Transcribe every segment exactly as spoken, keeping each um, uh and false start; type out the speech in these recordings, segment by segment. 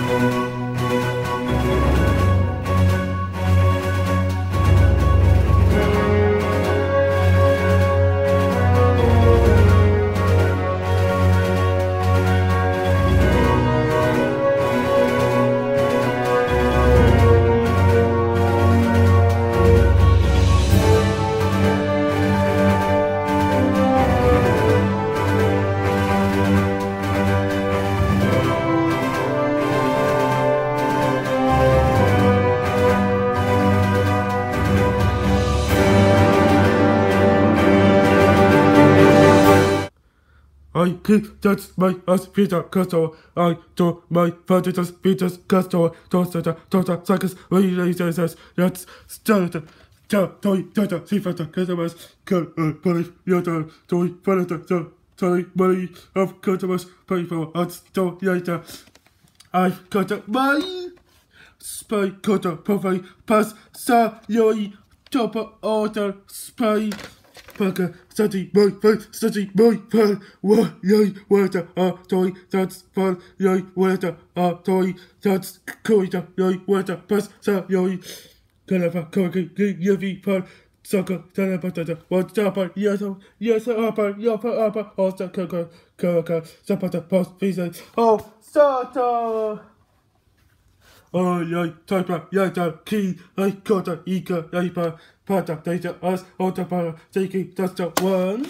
I keep that's my as Peter Castor. I do my father's Peter's Castor. Toaster, toaster, circus, relations. That's started. Toy, tata, see fata, customers, kill, police, yoder, toy, furniture, sorry, money of customers, pay for us, so later. I've got a money. Spy cutter, profile, pass, sa, yoi, chopper, order, spy. Parker, study, boy, fun, study, boy, fun, what, yoi, water, a toy, that's fun, yoi, water, a toy, that's corridor, yoi, water, pass, sa, yoi, calafa, corky, yuvi, fun, soccer, telepatata, one stopper, yes, yes, upper, yopper, upper, also, coca, coca, zapata, post, visa, oh, starter! Oh, yoi, typer, yata, key, I got a eager, yapa, pata, data, us, autopara, taking, that's the one.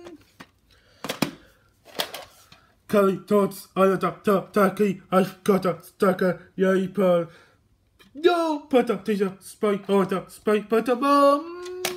Kelly, tots, ayata, ta, taki, I've got a stacker, yapa, no, pata, teacher, spy, order, spy, pata, bomb.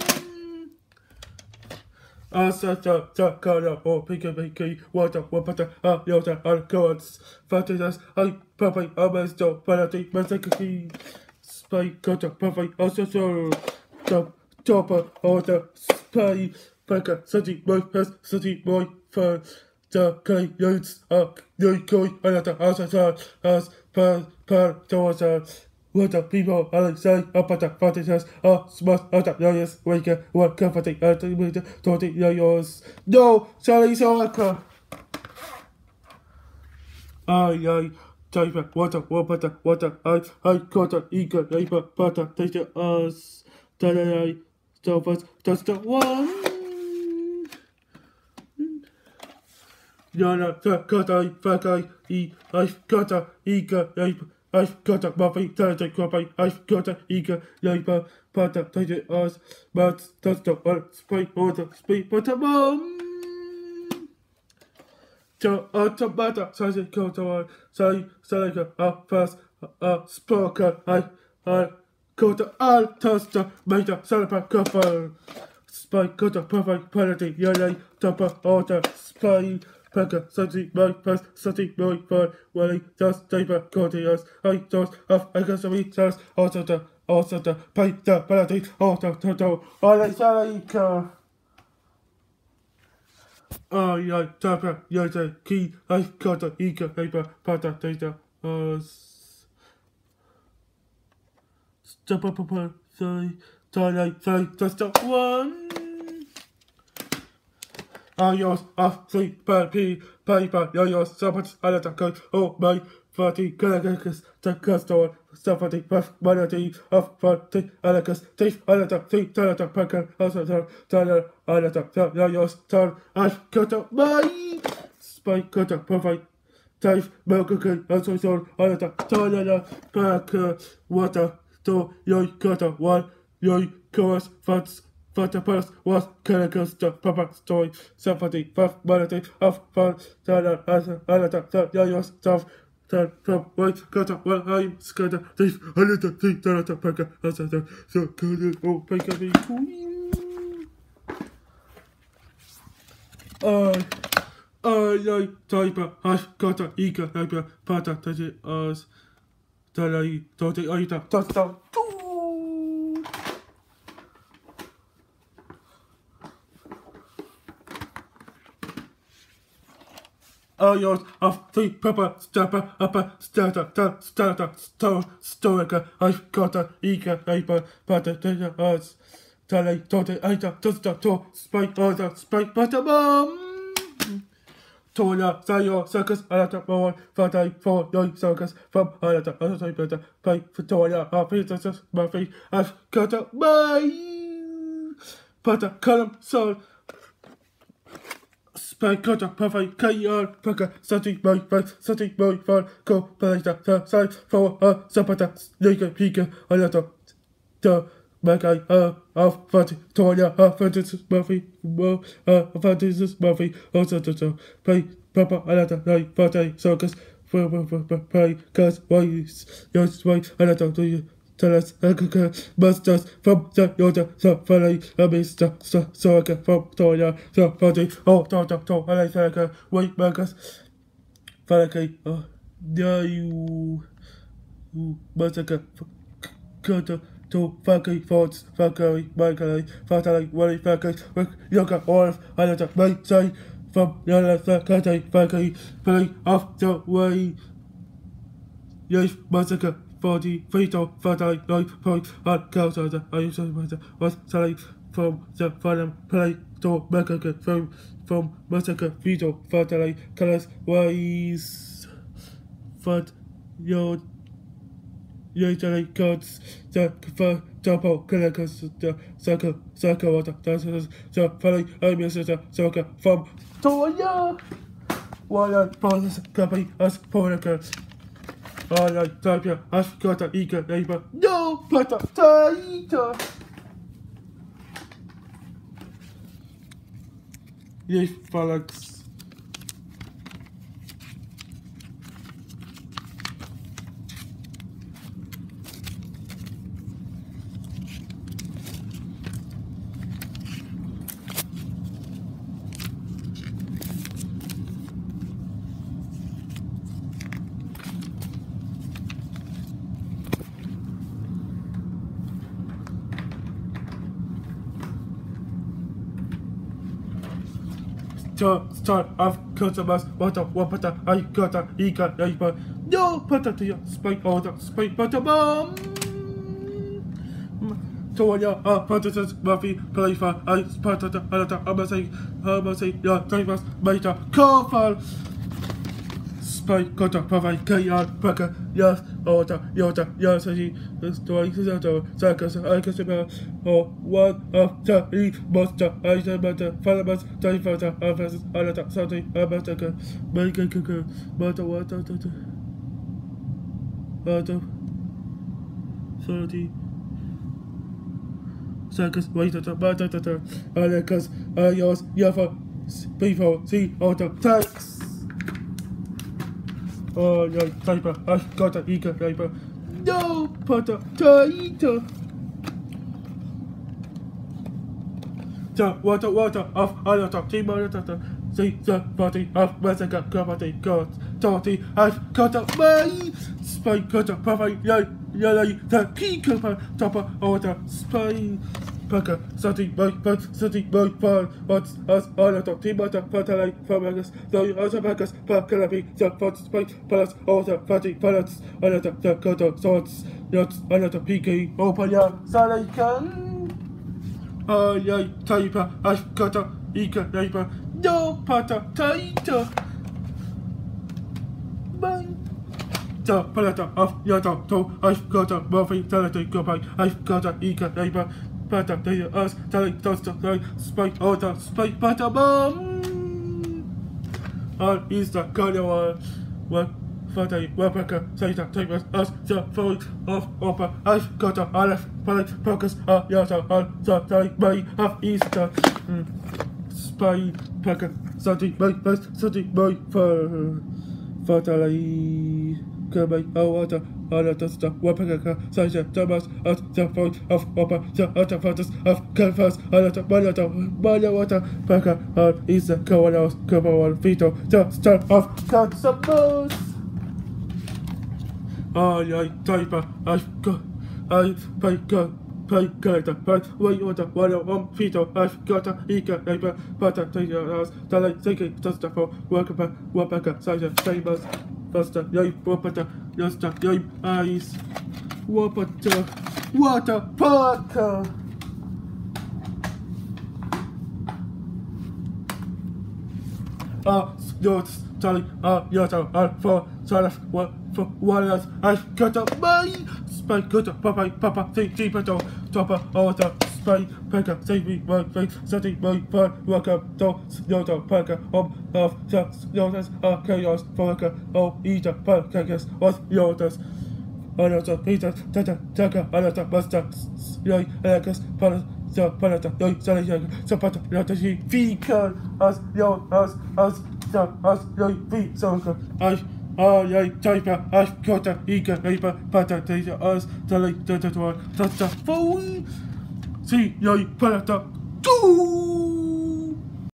Asata, takara, or pika, piki, water, wapata, ah, yota, alcohols, fatidas, I, papa, amesto, penalty, masaki, spy, cutter, papa, also, so, top, topper, order, spy, paka, city, boy, pest, city, boy, fur, the clay, yods, ah, yoi, koi, anata, asata, as, per, per, toasa, water, people, Alex, say, apata, fatidas, ah, smart, ata, yoyas, waker, what, comforting, ultimate, twenty, yoyos, no, Sally, Sawaka. Ay, ay, typer, water, water, water, I, I, quarter, eager, labor, butter, taste us, da-da-da, stop us, just the one. Yana, cut, I, fuck, I, e, I've got a, eager, labor, I've got a muffin, talented copy, I've got a, eager, labor, butter, taste us, but just the one, spray, water, speed, butter, bomb. So, automata, size, counter, say, salica, a pass, a sparker, I, I, quarter, all toaster, made a celebrate cover. Spy, quarter, perfect, penalty, yellow, topper, order, spy, packer, something, my pass, something, my fun, welly, just, taper, courtiers, I, toast, of, accessory, sauce, also the, also the, pay the penalty, order, total, all I, salica. Oh, yeah, tapper, yata, key, I've got a eager paper, pata, data, uh, stop up, up, say, say, say, just the one. Ah, yours, ah, three, paper, paper, yours, support, alata, go, oh, my, forty, galacus, the castor, somebody, puff, monody, of forty, alacus, thief, alata, three, talata, packer, also, talata, alata, yours, turn, I've got a my spy cutter, perfect, thief, milk, also, so, alata, talata, packer, water, to, yoy, cutter, one, yoy, chorus, fats, Fata Purse was Calicus, the Papa Story, Somebody, puff, monody, of fun, talata, alata, yours, stuff. Turn from white cutter, one I'm scatter, thief, a little thief, talata, packer, also, so, good, oh, packer, be queen. I, I like typer, hash, cutter, eager, hyper, pata, touch us, talai, totally, oita, touchdown, two. Oh, yours of three pepper, stepper, upper, starter, starter, store, storica, I've got a eager, paper, butter, data, us, tally, total, ita, toaster, to, spike, order, spike, butter, bomb. Toya, Sayo, Circus, Alata, Boy, Fatay, for Yoy Circus, from Alata, Alata, Better, Pay for Toya, our Princess, Murphy, Ash, Cutter, Bye! Putter, Column, Soul, Spy, Cutter, Puffy, K R, Pucker, Sati, Boy, Fight, Sati, Boy, Fall, Go, Palata, Side, For, Uh, Zapata, Lika, Pika, Alata, The, Magai, uh, of Fatty, Toya, uh, Francis Murphy, Mo, uh, Francis Murphy, also to pay Papa, Alata, Night, Fatty, Circus, pay, Cause, Why, Yes, Why, Alata, do you tell us, Masters from the Yoda, so Fanny, a Mister, so Sorka, from Toya, so Fatty, oh, Tota, to, Alaka, Wait, Marcus, Fanny, oh, no, you, Massacre, Cutter, to Funky Forts, Funky, Michael, Fatally, Willie, Funky, Yoga, Orf, Alata, May, Say, from Yellow, Funky, Funky, Play off the way. Yes, Massacre, forty, Fatal, Fatally, Life, Point, and Girls, I used to was Sally from the Final Play to Massacre, from, from Massacre, Fatal, Fatally, Colors, Ways, Fat, Your. Usually gods the for double connectors the circle circle water dances the funny amusement circle from Toya. One process company as politics. All like Tapia as got an eager neighbor. No but a taita. Yes, Felix. To start off customers, what a wapata, I got a eager neighbor. No potato, spike order, spike butter bomb. Toya, a potato, Murphy, play for I potato, alata, amasay, amasay, ya, drivers, beta, call Spike, cutter, provide, K R, Packer, yes, order, yota, yes, he, the story is out of circus, I can smell, or one of the leaf monster, I said, matter, Falamas, Diver, Offices, Alata, something, a massacre, make a cooker, matter, water, water, thirty. Circus, wait at the matter, Alecus, I yours, Yafa, before, see, order, tax. Oh, yeah, typer, I've got an eager typer. No, Potter, Taita. The water, water of Alata, Timotata, see the body of Massacre, Property, God, Torty, I've got a way. Spy cutter, perfect, yay, yay, the key cooper, topper, order, spy. Packer, Sati, my pet, Sati, my fire, what's us, Alata, Timota, Fatalite, Famagus, the other Packers, Packalapi, the Fort Spike, Palace, Order, Fatty, Palace, Alata, the Cotter, Swords, Yachts, Alata, P K, Open Yard, Salican. Oh, yay, Typer, I've got a eager neighbor, no Potter, Taita. Bye. The Palata of Yata, to I've got a Murphy, Salate, goodbye, I've got a eager neighbor. Pata, they are us, telling toaster, like spike, order, spike, pata, bomb. On Easter, Carnival, one, Fatty, Webpacker, Satan, take us, us, the food of Opera, I've got a Aleph, Palette, Focus, a Yata, on the day, May of Easter. Spy, Packer, Sunday, May, Best, Sunday, May, for Fatally. Goodbye, oh, water, all of the stuff, Wapaka, Sasha, Thomas, at the point of Opera, the other photos of Canvas, all of the Manata, Maya Water, Packer, on Easter, Cowanos, Cowanos, Vito, the start of Consumos. Oh, yeah, Typer, I've got, I've paid God. Pay character, but way order, one on Vito, I've got a eager neighbor, but I take your house, Tally, thinking, just for work up, work back, Sasha, Chambers. Faster, yay, water, yoster, yay, ice, water, water, Parker. Ah, Yours, Charlie, uh, yours, uh, for, Charlie, what, for, what else, I got up, my, spy, got up, papa, papa, see, see, patrol, chopper, all the, spy, packer, save me, my face, setting, my fun, welcome, to, yours, packer, home, of, just, yours, uh, chaos, worker, oh, eater, packers, what, yours, another, Peter, Tata, Taka, another, master, yoy, Alex, Palas, so, Palata, yoy, Sally, Sapata, Yatashi, Fika, us, yo, us, us, so, us, yoy, feet, so, I, oh, yoy, typer, us, kota, ika, paper, pata, taser, us, Sally, Tata, Tata, Tata, Fool, see, yoy, Palata, two.